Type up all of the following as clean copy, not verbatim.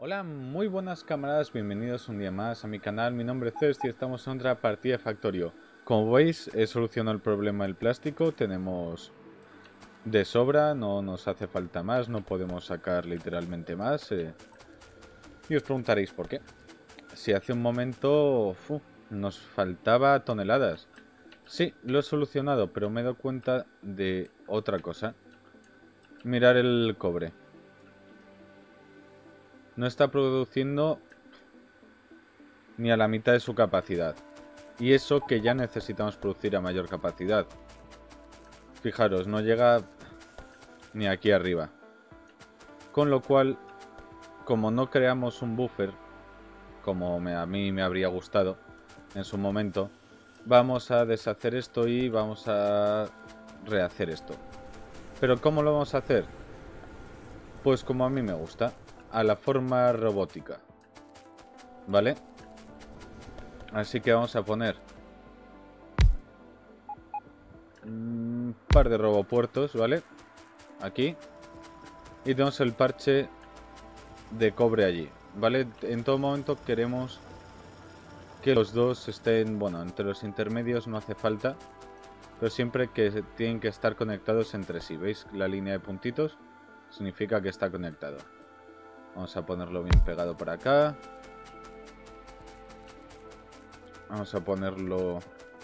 Hola, muy buenas camaradas, bienvenidos un día más a mi canal. Mi nombre es Cest y estamos en otra partida de Factorio. Como veis, he solucionado el problema del plástico, tenemos de sobra, no nos hace falta más, no podemos sacar literalmente más. Y os preguntaréis por qué. Si hace un momento nos faltaba toneladas. Sí, lo he solucionado, pero me he dado cuenta de otra cosa. Mirar el cobre. No está produciendo ni a la mitad de su capacidad. Y eso que ya necesitamos producir a mayor capacidad. Fijaros, no llega ni aquí arriba. Con lo cual, como no creamos un buffer, como a mí me habría gustado en su momento, vamos a deshacer esto y vamos a rehacer esto. Pero ¿cómo lo vamos a hacer? Pues como a mí me gusta, a la forma robótica. ¿Vale? Así que vamos a poner un par de robopuertos, ¿vale? Aquí. Y tenemos el parche de cobre allí, ¿vale? En todo momento queremos que los dos estén, bueno, entre los intermedios no hace falta, pero siempre que tienen que estar conectados entre sí. ¿Veis la línea de puntitos? Significa que está conectado. Vamos a ponerlo bien pegado por acá. Vamos a ponerlo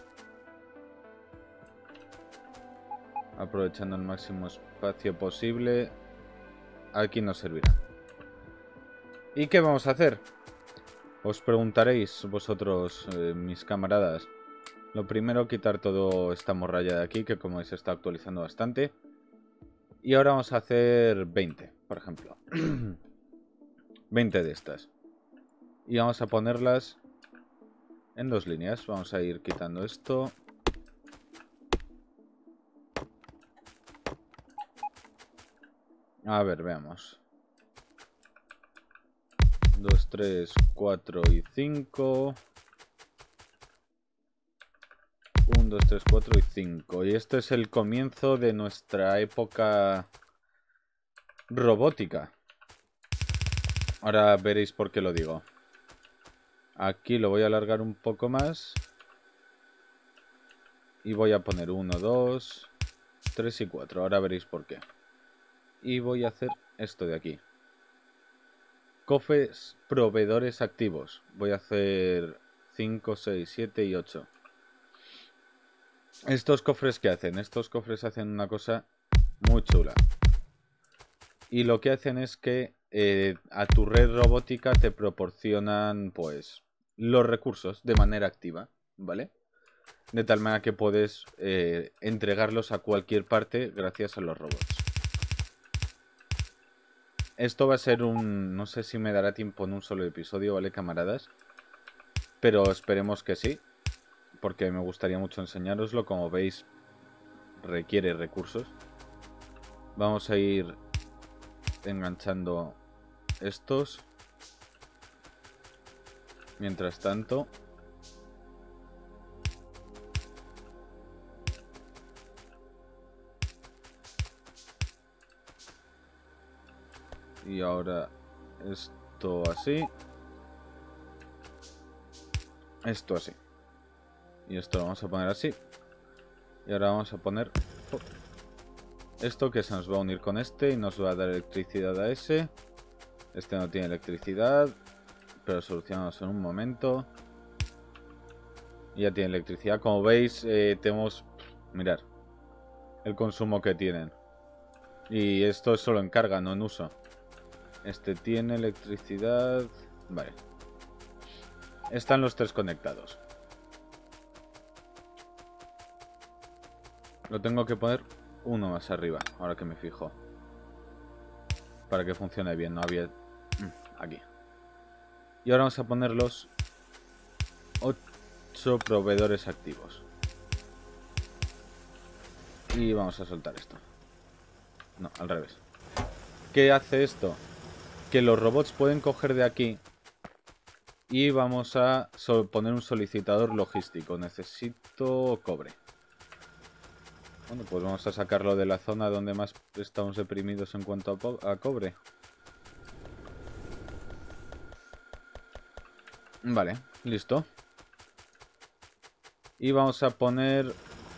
aprovechando el máximo espacio posible. Aquí nos servirá. ¿Y qué vamos a hacer? Os preguntaréis vosotros, mis camaradas. Lo primero, quitar toda esta morralla de aquí, que como veis se está actualizando bastante. Y ahora vamos a hacer 20, por ejemplo. 20 de estas. Y vamos a ponerlas en dos líneas. Vamos a ir quitando esto. A ver, veamos. 2, 3, 4 y 5. 1, 2, 3, 4 y 5. Y este es el comienzo de nuestra época robótica. Ahora veréis por qué lo digo. Aquí lo voy a alargar un poco más. Y voy a poner 1, 2, 3 y 4. Ahora veréis por qué. Y voy a hacer esto de aquí. Cofres proveedores activos. Voy a hacer 5, 6, 7 y 8. ¿Estos cofres qué hacen? Estos cofres hacen una cosa muy chula. Y lo que hacen es que a tu red robótica te proporcionan, pues, los recursos de manera activa, ¿vale? De tal manera que puedes entregarlos a cualquier parte gracias a los robots. Esto va a ser un... no sé si me dará tiempo en un solo episodio, ¿vale, camaradas? Pero esperemos que sí, porque me gustaría mucho enseñároslo. Como veis, requiere recursos. Vamos a ir enganchando estos. Mientras tanto... y ahora esto así. Esto así. Y esto lo vamos a poner así. Y ahora vamos a poner esto, que se nos va a unir con este y nos va a dar electricidad a ese. Este no tiene electricidad, pero solucionamos en un momento. Y ya tiene electricidad. Como veis, tenemos... mirad el consumo que tienen. Y esto es solo en carga, no en uso. Este tiene electricidad... vale. Están los tres conectados. Lo tengo que poner uno más arriba, ahora que me fijo. Para que funcione bien, no había... aquí. Y ahora vamos a poner los 8 proveedores activos. Y vamos a soltar esto. No, al revés. ¿Qué hace esto? Que los robots pueden coger de aquí. Y vamos a poner un solicitador logístico. Necesito cobre. Bueno, pues vamos a sacarlo de la zona donde más estamos deprimidos en cuanto a cobre. Vale, listo. Y vamos a poner...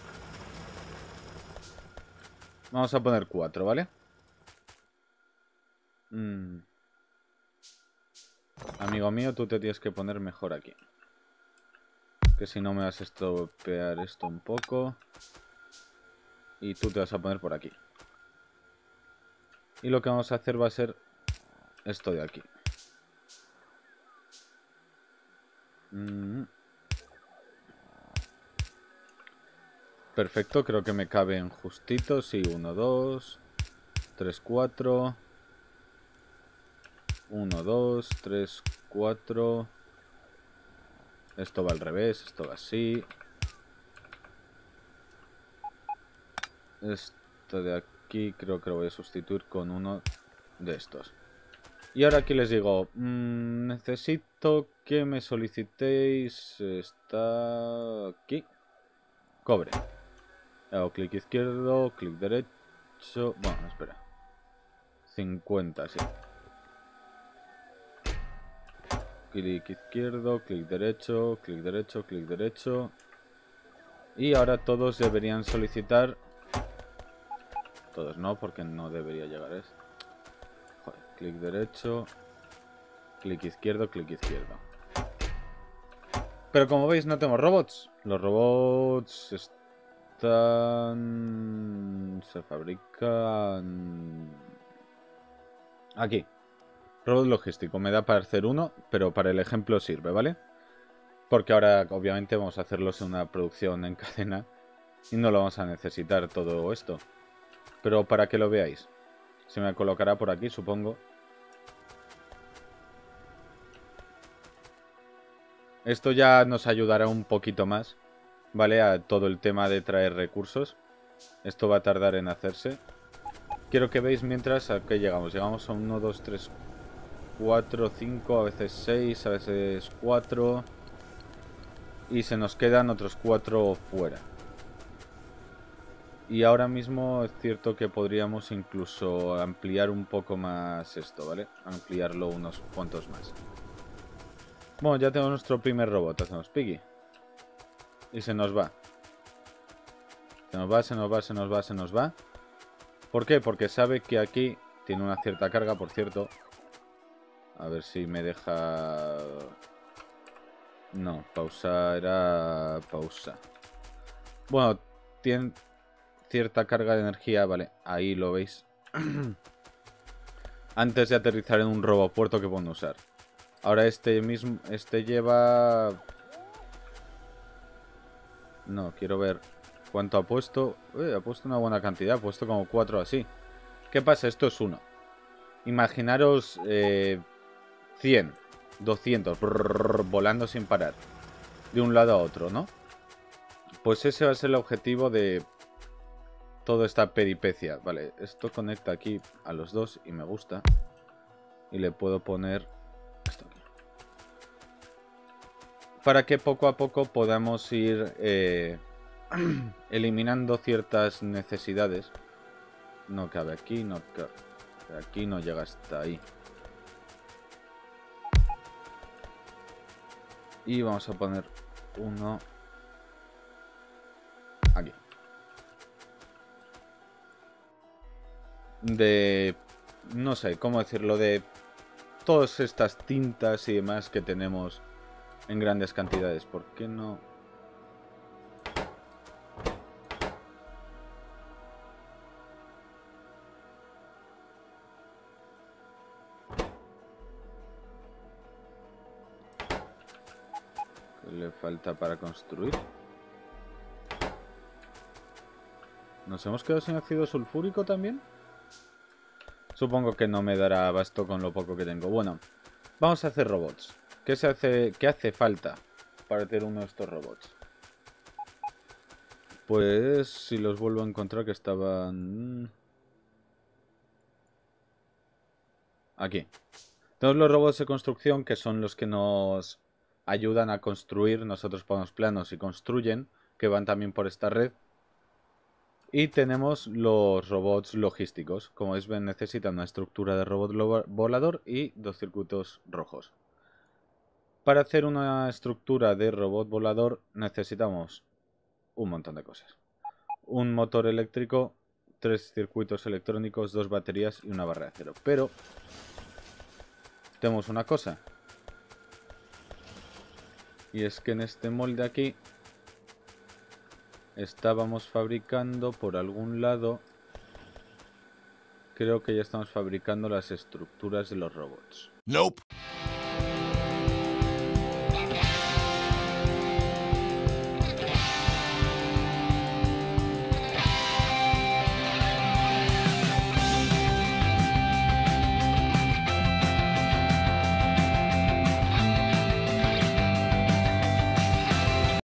Vamos a poner 4, ¿vale? Amigo mío, tú te tienes que poner mejor aquí. Que si no me vas a estropear esto un poco. Y tú te vas a poner por aquí. Y lo que vamos a hacer va a ser esto de aquí. Perfecto, creo que me caben justitos. Sí, 1, 2, 3, 4. 1, 2, 3, 4. Esto va al revés, esto va así. Esto de aquí creo que lo voy a sustituir con uno de estos. Y ahora aquí les digo, necesito que me solicitéis, está aquí, cobre. Hago clic izquierdo, clic derecho, bueno, espera, 50, sí. Clic izquierdo, clic derecho, clic derecho, clic derecho. Y ahora todos deberían solicitar, todos no, porque no debería llegar esto. Joder, clic derecho, clic izquierdo, clic izquierdo. Pero como veis no tenemos robots. Los robots están... se fabrican... aquí. Robot logístico. Me da para hacer uno, pero para el ejemplo sirve, ¿vale? Porque ahora obviamente vamos a hacerlos en una producción en cadena y no lo vamos a necesitar todo esto. Pero para que lo veáis. Se me colocará por aquí, supongo. Esto ya nos ayudará un poquito más, ¿vale? A todo el tema de traer recursos. Esto va a tardar en hacerse. Quiero que veáis mientras a qué llegamos. Llegamos a 1, 2, 3, 4, 5, a veces 6, a veces 4. Y se nos quedan otros 4 fuera. Y ahora mismo es cierto que podríamos incluso ampliar un poco más esto, ¿vale? Ampliarlo unos cuantos más. Bueno, ya tenemos nuestro primer robot. Hacemos Piggy. Y se nos va. Se nos va, se nos va, se nos va, se nos va. ¿Por qué? Porque sabe que aquí tiene una cierta carga, por cierto. A ver si me deja... No, pausa era... pausa. Bueno, tiene cierta carga de energía, vale, ahí lo veis. Antes de aterrizar en un robopuerto que pueden usar. Ahora este mismo... este lleva... No, quiero ver cuánto ha puesto. Ha puesto una buena cantidad, ha puesto como 4 así. ¿Qué pasa? Esto es 1. Imaginaros 100, 200, volando sin parar. De un lado a otro, ¿no? Pues ese va a ser el objetivo de toda esta peripecia. Vale, esto conecta aquí a los dos y me gusta. Y le puedo poner esto aquí. Para que poco a poco podamos ir eliminando ciertas necesidades. No cabe aquí, no cabe aquí, no llega hasta ahí. Y vamos a poner uno aquí. De... no sé, ¿cómo decirlo? De todas estas tintas y demás que tenemos en grandes cantidades. ¿Por qué no...? ¿Qué le falta para construir? ¿Nos hemos quedado sin ácido sulfúrico también? Supongo que no me dará abasto con lo poco que tengo. Bueno, vamos a hacer robots. ¿Qué hace falta para tener uno de estos robots? Pues si los vuelvo a encontrar que estaban... aquí. Tenemos los robots de construcción que son los que nos ayudan a construir. Nosotros ponemos planos y construyen, que van también por esta red. Y tenemos los robots logísticos. Como veis, necesitan una estructura de robot volador y 2 circuitos rojos. Para hacer una estructura de robot volador necesitamos un montón de cosas. Un motor eléctrico, 3 circuitos electrónicos, 2 baterías y una barra de acero. Pero tenemos una cosa. Y es que en este molde aquí estábamos fabricando por algún lado. Creo que ya estamos fabricando las estructuras de los robots. Nope.